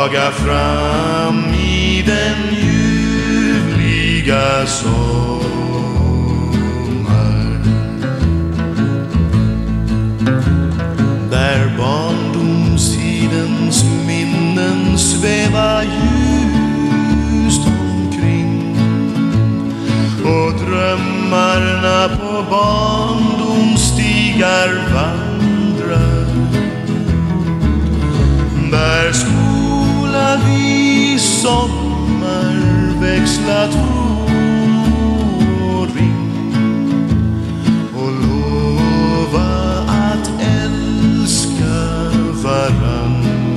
dagar fram i den ljuvliga sommar. Där barndomstidens minnen svävar ljust omkring och drömmarna på barndomsstigar vandrar. Där skola vi sommar växlat och ring och lova att älska varandra.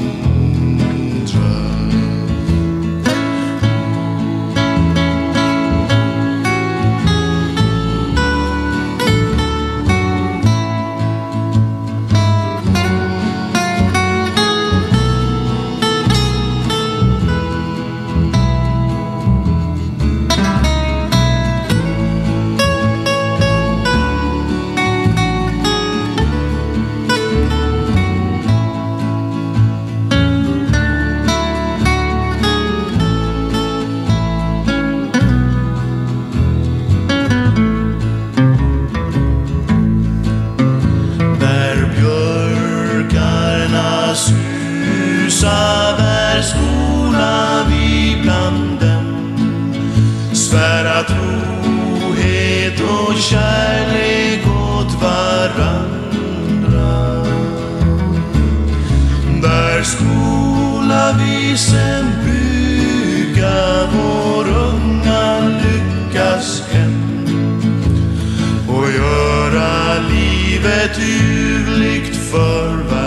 Där skola vi bland dem svära trohet och kärlek åt varandra. Där skola vi sen bygga vår unga lyckas hem och göra livet ljuvligt för varandra.